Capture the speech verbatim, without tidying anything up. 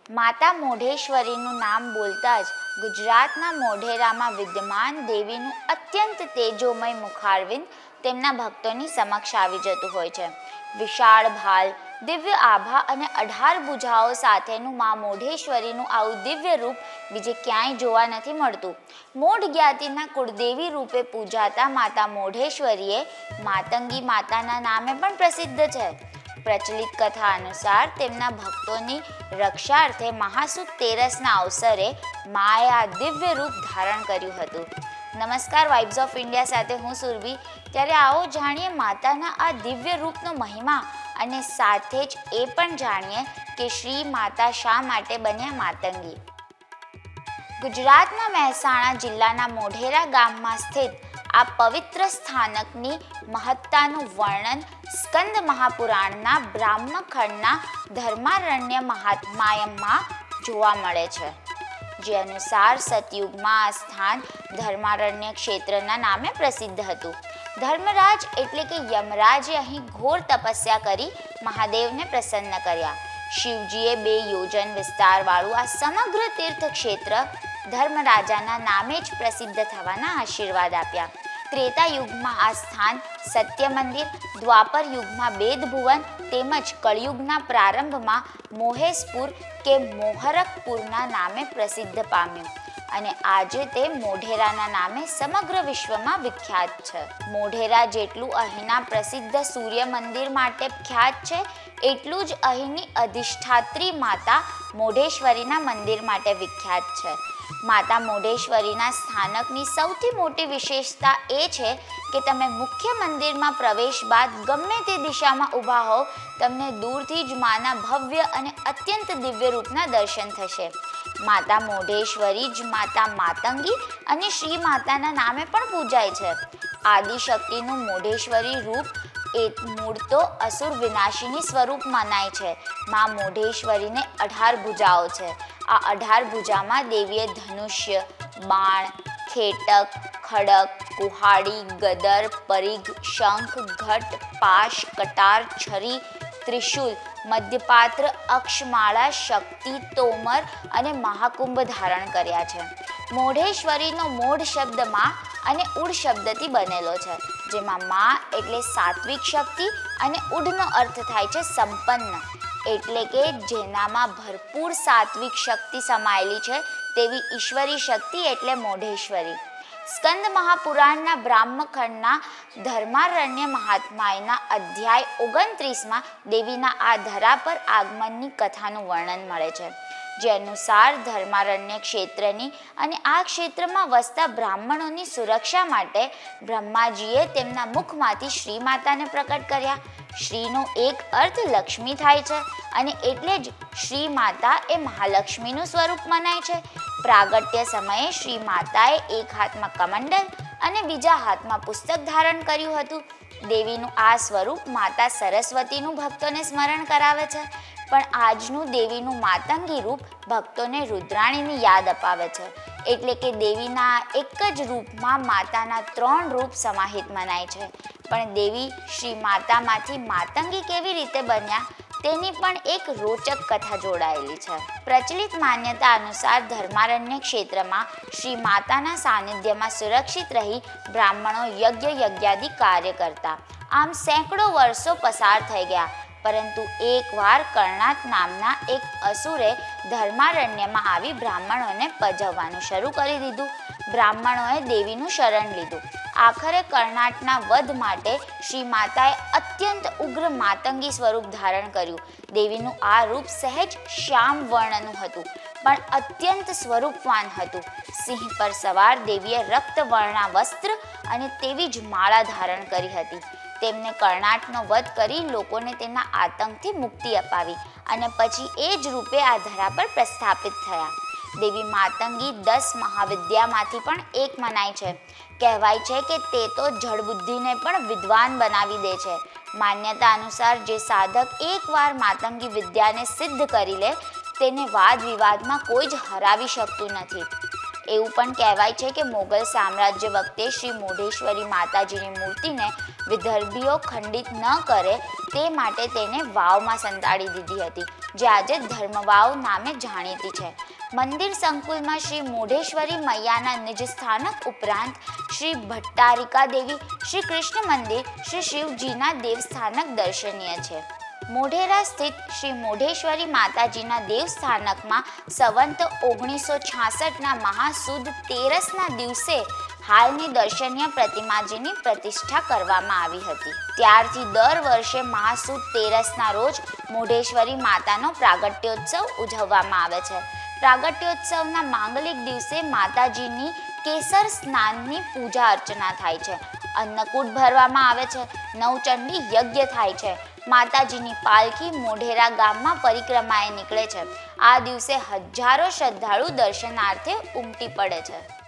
માતા મોઢેશ્વરીનું નામ બોલતા જ ગુજરાતના મોઢેરામાં વિદ્યમાન દેવીનું અત્યંત તેજોમય મુખારવિંદ તેમના ભક્તોની સમક્ષ આવી જતું હોય છે. વિશાળ ભાલ, દિવ્ય આભા અને અઢાર ભુજાઓ સાથેનું મા મોઢેશ્વરીનું આવું દિવ્ય રૂપ બીજે ક્યાંય જોવા નથી મળતું. મોઢ જ્ઞાતિના કુળદેવી રૂપે પૂજાતા માતા મોઢેશ્વરીએ માતંગી માતાના નામે પણ પ્રસિદ્ધ છે. પ્રચલિત કથા અનુસાર તેમના ભક્તોની રક્ષાર્થે મહાસુદ તેરસના અવસરે માએ આ દિવ્ય રૂપ ધારણ કર્યું હતું. નમસ્કાર, વાઇબ્સ ઓફ ઇન્ડિયા સાથે હું સુરભી. ત્યારે આવો જાણીએ માતાના આ દિવ્ય રૂપનો મહિમા અને સાથે જ એ પણ જાણીએ કે શ્રી માતા શા માટે બન્યા માતંગી. ગુજરાતના મહેસાણા જિલ્લાના મોઢેરા ગામમાં સ્થિત આ પવિત્ર સ્થાનકની મહત્તાનું વર્ણન સ્કંદ મહાપુરાણના બ્રાહ્મખંડના ધર્મારણ્ય મહાત્માયમાં જોવા મળે છે. જે અનુસાર સતયુગમાં આ સ્થાન ધર્મારણ્ય ક્ષેત્રના નામે પ્રસિદ્ધ હતું. ધર્મરાજ એટલે કે યમરાજે અહીં ઘોર તપસ્યા કરી મહાદેવને પ્રસન્ન કર્યા. શિવજીએ બે યોજન વિસ્તારવાળું આ સમગ્ર તીર્થ ક્ષેત્ર ધર્મરાજાના નામે જ પ્રસિદ્ધ થવાના આશીર્વાદ આપ્યા. ત્રેતા યુગમાં આ સ્થાન સત્ય મંદિર, દ્વાપર યુગમાં બેદભુવન તેમજ કળયુગના પ્રારંભમાં મોહેશપુર કે મોહરકપુરના નામે પ્રસિદ્ધ પામ્યું અને આજે તે મોઢેરાના નામે સમગ્ર વિશ્વમાં વિખ્યાત છે. મોઢેરા જેટલું અહીંના પ્રસિદ્ધ સૂર્ય મંદિર માટે ખ્યાત છે, એટલું જ અહીંની અધિષ્ઠાત્રી માતા મોઢેશ્વરીના મંદિર માટે વિખ્યાત છે. માતા મોઢેશ્વરીના સ્થાનકની સૌથી મોટી વિશેષતા એ છે કે તમે મુખ્ય મંદિરમાં પ્રવેશ બાદ ગમે તે દિશામાં ઊભા હોવ, તમને દૂરથી જ માના ભવ્ય અને અત્યંત દિવ્ય રૂપના દર્શન થશે. માતા મોઢેશ્વરી જ માતા માતંગી અને શ્રી માતાના નામે પણ પૂજાય છે. આદિશક્તિનું મોઢેશ્વરી રૂપ એ મૂળ તો અસુર વિનાશીની સ્વરૂપ મનાય છે. મા મોઢેશ્વરીને અઢાર ભુજાઓ છે. આ અઢાર ભુજામાં દેવીએ ધનુષ્ય, બાણ, ખેટક, ખડક, કુહાડી, ગદર, પરિઘ, શંખ, ઘટ, પાશ, કટાર, છરી, ત્રિશૂલ, મધ્યપાત્ર, અક્ષમાળા, શક્તિ, તોમર અને મહાકુંભ ધારણ કર્યા છે. મોઢેશ્વરીનો મોઢ શબ્દ મા અને ઉડ શબ્દથી બનેલો છે, જેમાં મા એટલે સાત્વિક શક્તિ અને ઉડનો અર્થ થાય છે સંપન્ન, એટલે કે જેનામાં ભરપૂર સાત્વિક શક્તિ સમાયેલી છે તેવી ઈશ્વરી શક્તિ એટલે મોઢેશ્વરી. સ્કંદ મહાપુરાણના બ્રાહ્મખંડના ધર્મારણ્ય મહાત્માયના અધ્યાય ઓગણત્રીસમાં દેવીના આ ધરા પર આગમનની કથાનું વર્ણન મળે છે. જે અનુસાર ધર્મારણ્ય ક્ષેત્રની અને આ ક્ષેત્રમાં વસતા બ્રાહ્મણોની સુરક્ષા માટે બ્રહ્માજીએ તેમના મુખમાંથી શ્રી માતાને પ્રકટ કર્યા. શ્રીનો એક અર્થ લક્ષ્મી થાય છે અને એટલે જ શ્રી માતા એ મહાલક્ષ્મીનું સ્વરૂપ મનાય છે. પ્રાગટ્ય સમયે શ્રી માતાએ એક હાથમાં કમંડલ અને બીજા હાથમાં પુસ્તક ધારણ કર્યું હતું. દેવીનું આ સ્વરૂપ માતા સરસ્વતીનું ભક્તોને સ્મરણ કરાવે છે, પણ આજનું દેવીનું માતંગી રૂપ ભક્તોને રુદ્રાણીની યાદ અપાવે છે. એટલે કે દેવીના એક જ રૂપમાં માતાના ત્રણ રૂપ સમાહિત મનાય છે. પણ દેવી શ્રી માતામાંથી માતંગી કેવી રીતે બન્યા તેની પણ એક રોચક કથા જોડાયેલી છે. પ્રચલિત માન્યતા અનુસાર ધર્મારણ્ય ક્ષેત્રમાં શ્રી માતાના સાનિધ્યમાં સુરક્ષિત રહી બ્રાહ્મણો યજ્ઞ યજ્ઞાદિ કાર્ય કરતા. આમ સેંકડો વર્ષો પસાર થઈ ગયા, પરંતુ એકવાર કર્ણાત નામના એક અસુરે ધર્મારણ્યમાં આવી બ્રાહ્મણોને પજવવાનું શરૂ કરી દીધું. બ્રાહ્મણોએ દેવીનું શરણ લીધું. આખરે કર્ણાટના વધ માટે શ્રી માતાએ અત્યંત ઉગ્ર માતંગી સ્વરૂપ ધારણ કર્યું. દેવીનું આ રૂપ સહેજ શ્યામ વર્ણનું હતું, પણ અત્યંત સ્વરૂપવાન હતું. સિંહ પર સવાર દેવીએ રક્તવર્ણા વસ્ત્ર અને તેવી જ માળા ધારણ કરી હતી. તેમને કર્ણાટનો વધ કરી લોકોને તેના આતંકથી મુક્તિ અપાવી અને પછી એ જ રૂપે આ ધરા પર પ્રસ્થાપિત થયા. દેવી માતંગી દસ મહાવિદ્યામાંથી પણ એક મનાય છે. કહેવાય છે કે તે તો જળબુદ્ધિને પણ વિદ્વાન બનાવી દે છે. માન્યતા અનુસાર જે સાધક એકવાર માતંગી વિદ્યાને સિદ્ધ કરી લે તેને વાદ વિવાદમાં કોઈ જ હરાવી શકતું નથી. એવું પણ કહેવાય છે કે મોગલ સામ્રાજ્ય વખતે શ્રી મોઢેશ્વરી માતાજીની મૂર્તિને વિદર્ભીઓ ખંડિત ન કરે તે માટે તેને વાવમાં સંતાડી દીધી હતી, જે આજે ધર્મવાવ નામે જાણીતી છે. મંદિર સંકુલમાં શ્રી મોઢેશ્વરી મૈયાના નિજ સ્થાનક ઉપરાંત શ્રી ભટ્ટારિકા દેવી, શ્રી કૃષ્ણ મંદિર, શ્રી શિવજીના દેવસ્થાનક દર્શનીય છે. મોઢેરા સ્થિત શ્રી મોઢેશ્વરી માતાજીના દેવસ્થાનકમાં સંવંત ઓગણીસો છાસઠના મહાસુદ તેરસના દિવસે હાલની દર્શનીય પ્રતિમાજીની પ્રતિષ્ઠા કરવામાં આવી હતી. ત્યારથી દર વર્ષે મહાસુદ તેરસના રોજ મોઢેશ્વરી માતાનો પ્રાગટ્યોત્સવ ઉજવવામાં આવે છે. પ્રાગટ્યોત્સવના માંગલિક દિવસે માતાજીની કેસર સ્નાનની પૂજા અર્ચના થાય છે, અન્નકૂટ ભરવામાં આવે છે, નવચંડી યજ્ઞ થાય છે. માતાજીની પાલખી મોઢેરા ગામમાં પરિક્રમાએ નીકળે છે. આ દિવસે હજારો શ્રદ્ધાળુ દર્શનાર્થે ઉમટી પડે છે.